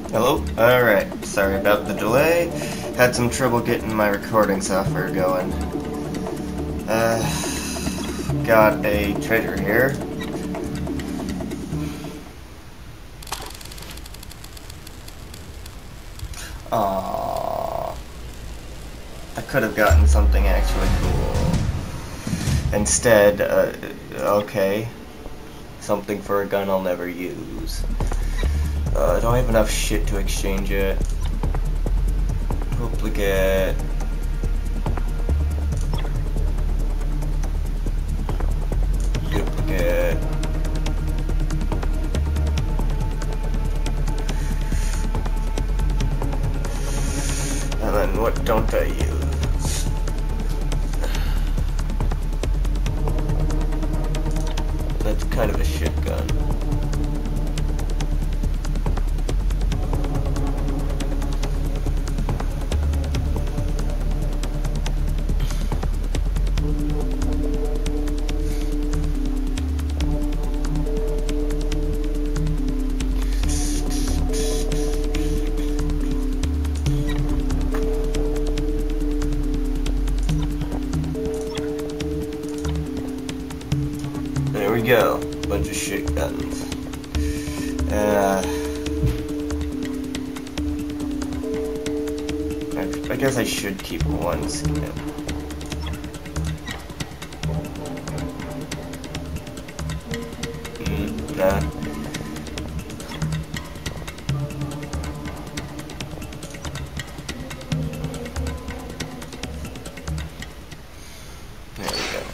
Hello? Alright, sorry about the delay. Had some trouble getting my recording software going. Got a treasure here. Aww. I could have gotten something actually cool. Instead, okay. Something for a gun I'll never use. I don't have enough shit to exchange it. Duplicate. Duplicate. And then what don't I use? That's kind of a shit gun. There we go. Bunch of shit guns. I guess I should keep one skin. Nah. There we go.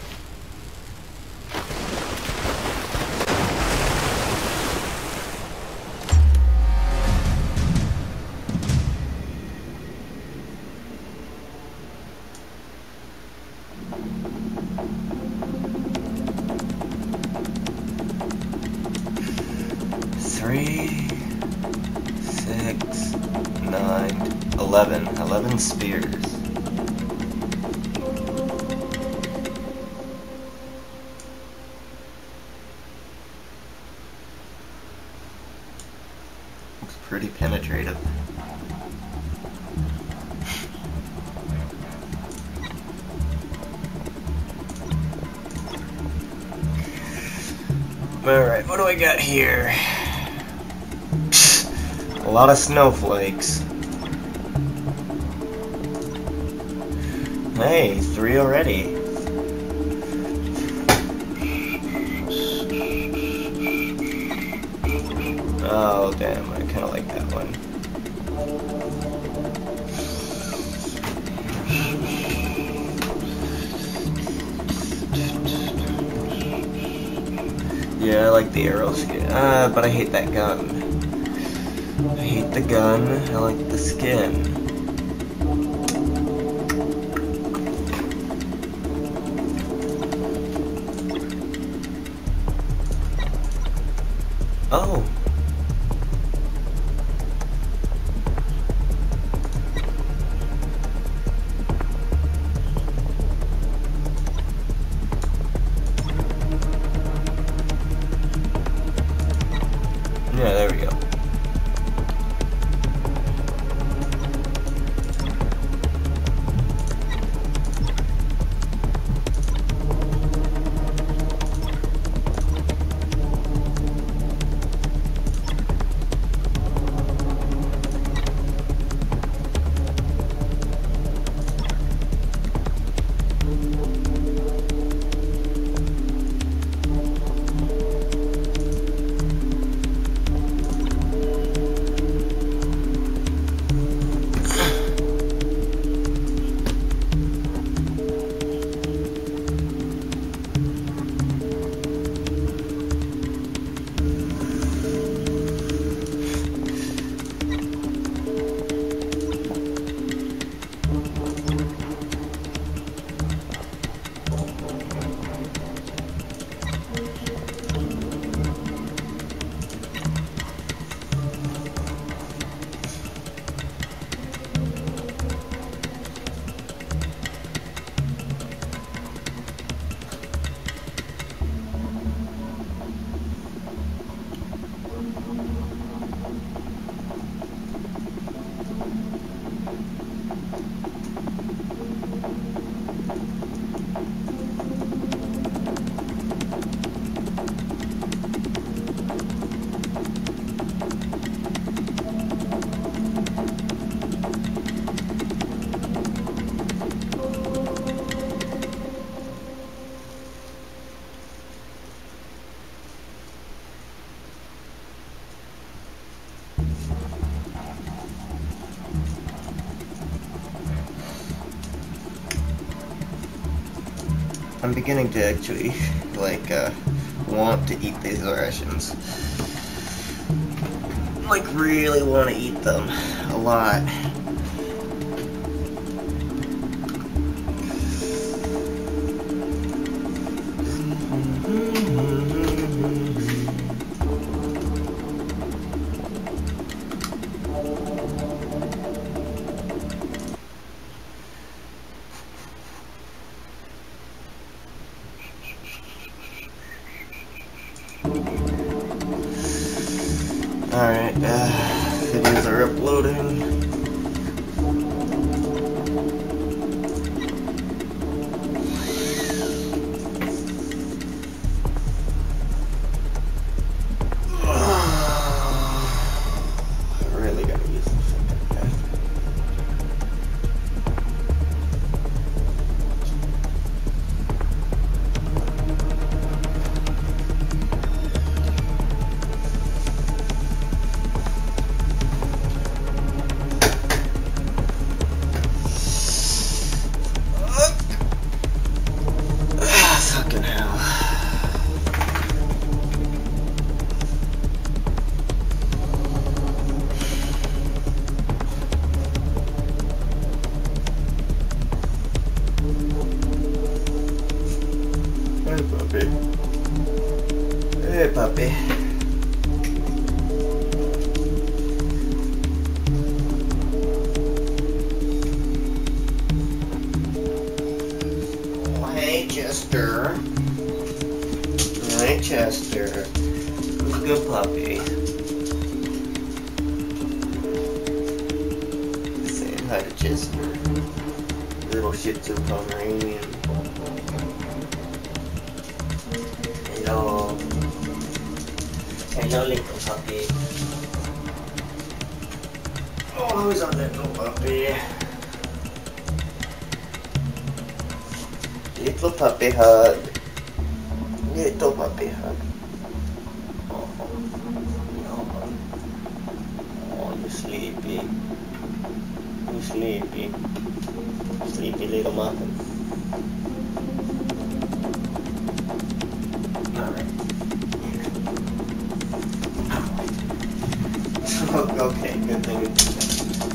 Three, 6, 9, 11. 11 spears. Looks pretty penetrative. Alright, what do I got here? A lot of snowflakes. Hey, 3 already. Oh, damn, I kinda like that one. Yeah, I like the arrow skin. But I hate that gun. I hate the gun, I like the skin. Oh. Yeah, there we go. I'm beginning to actually, like, want to eat these rations. Like, really want to eat them. A lot. Alright, videos are uploading. I really gotta use this thing. Fucking hell. Hey, puppy. Hey, puppy. Hey, Chester. Hey, Chester. Who's a good puppy? Saying hi to Chester. Little Shih Tzu Pomeranian. Hello. Hello, little puppy. Oh, who's a little puppy? Little puppy hug. Little puppy hug. Oh, no. Oh, you're sleepy. You're sleepy. Sleepy little muffin. Alright. Okay, good thing. Good thing.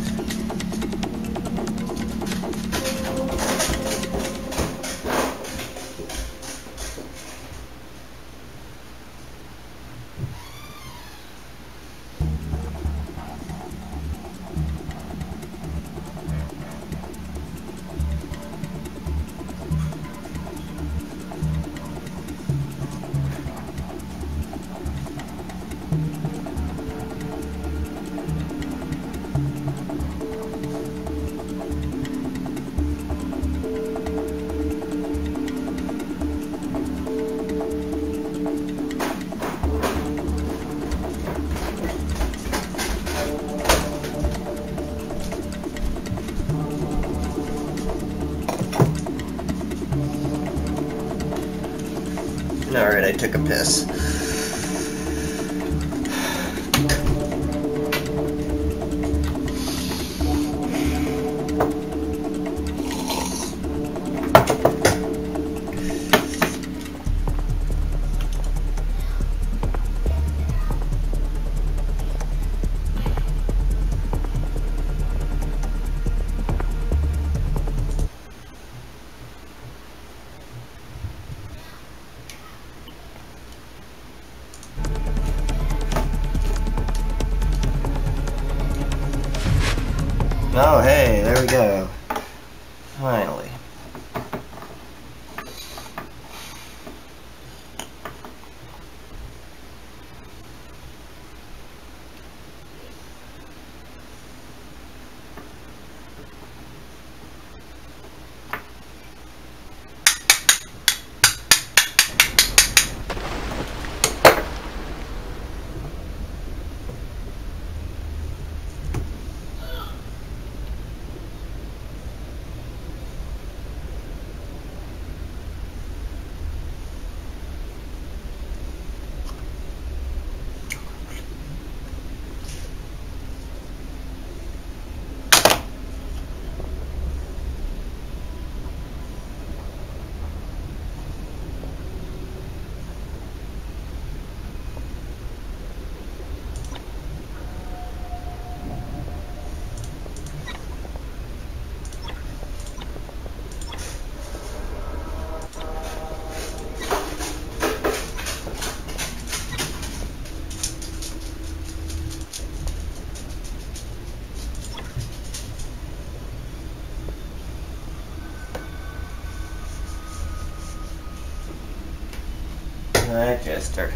Alright, I took a piss. Oh, hey, there we go. Finally. That jester.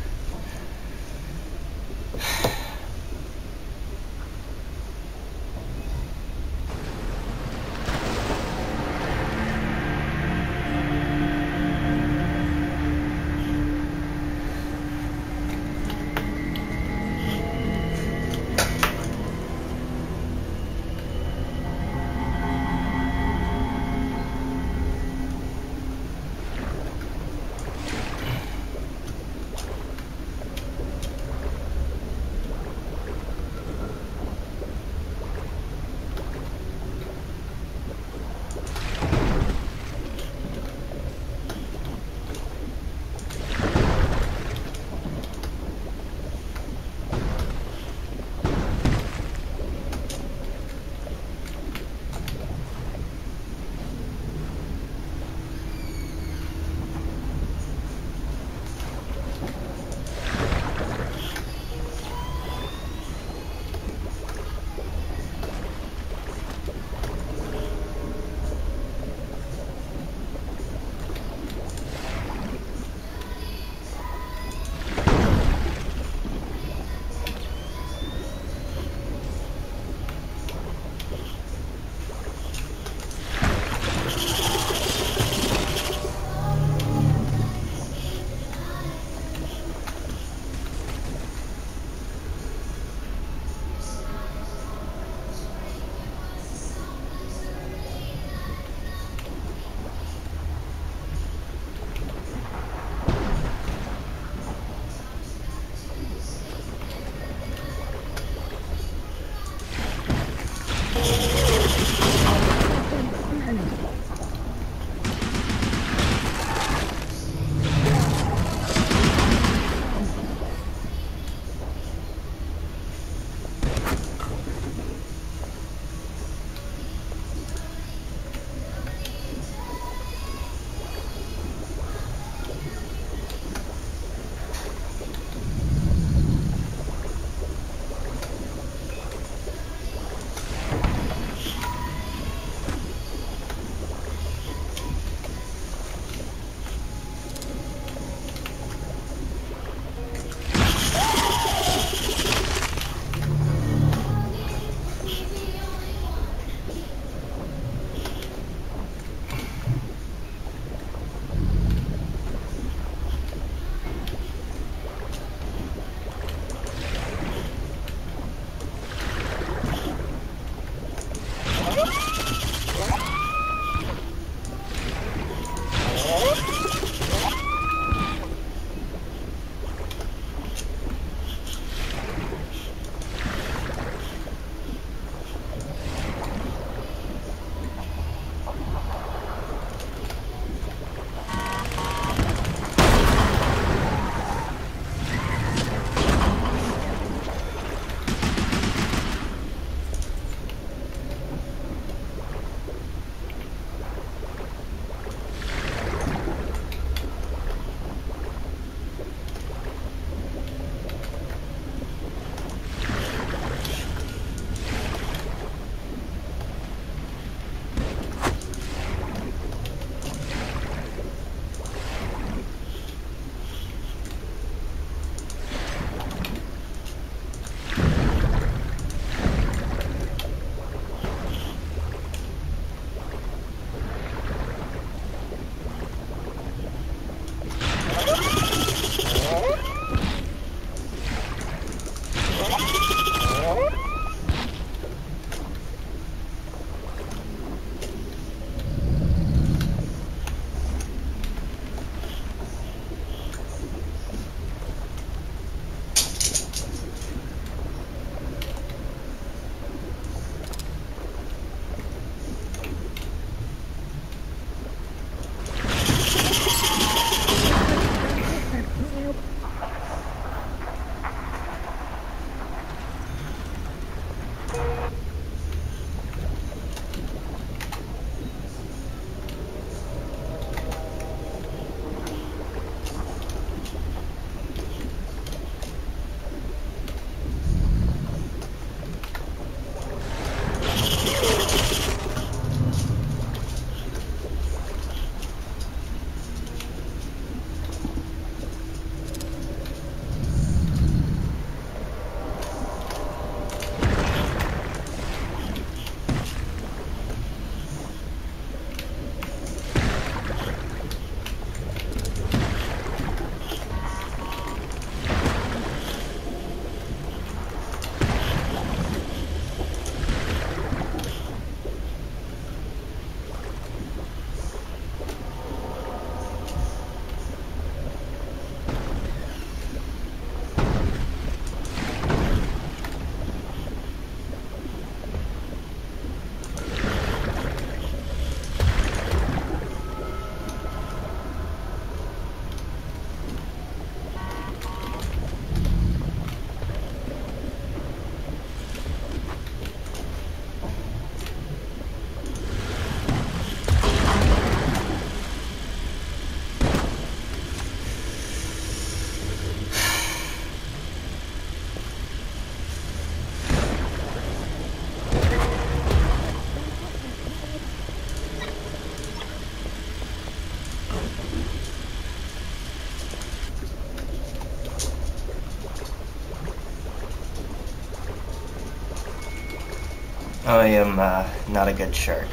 I am not a good shark.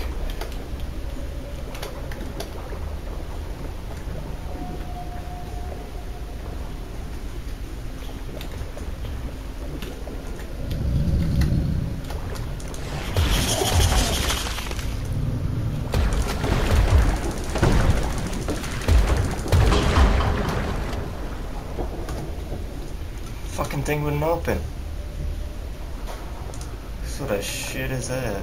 Fucking thing wouldn't open. What sort of shit is that?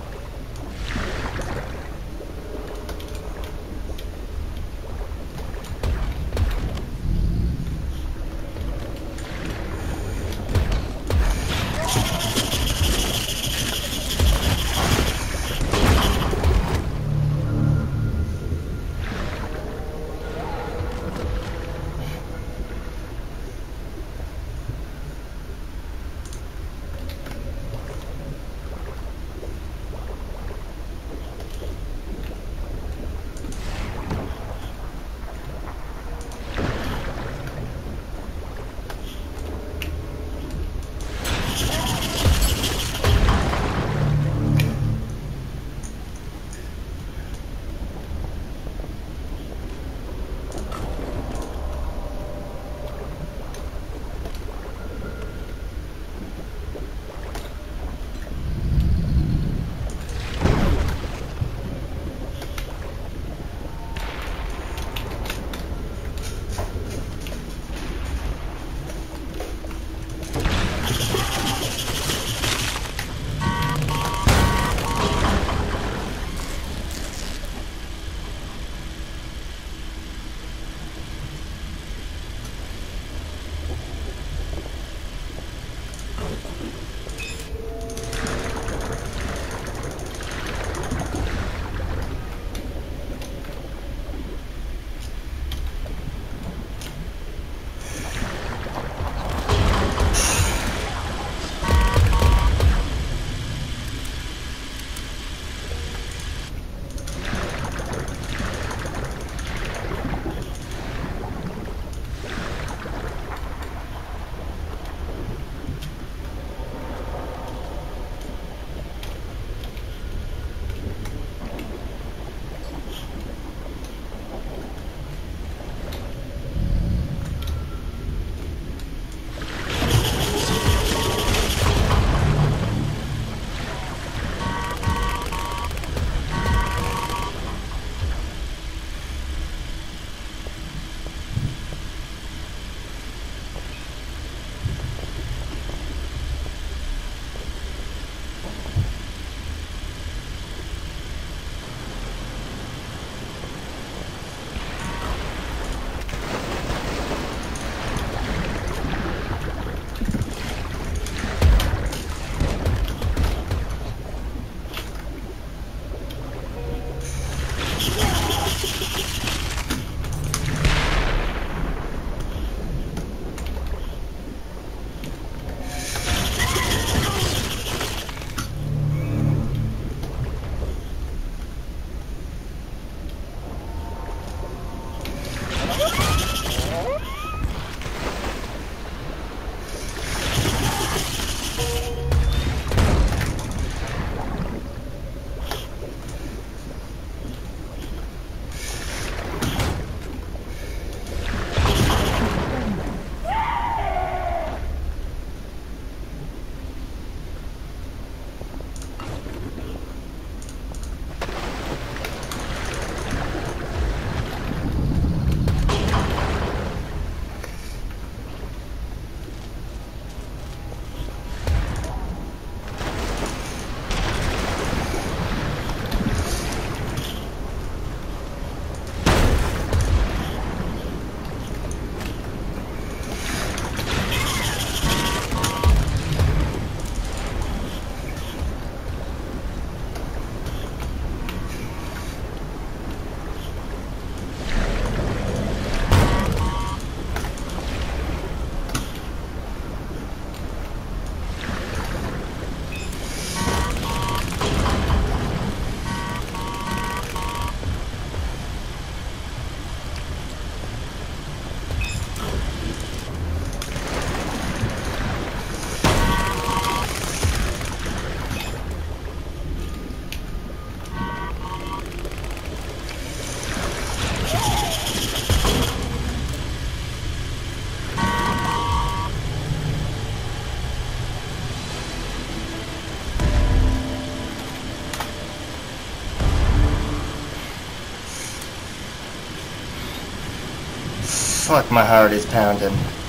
Fuck, my heart is pounding.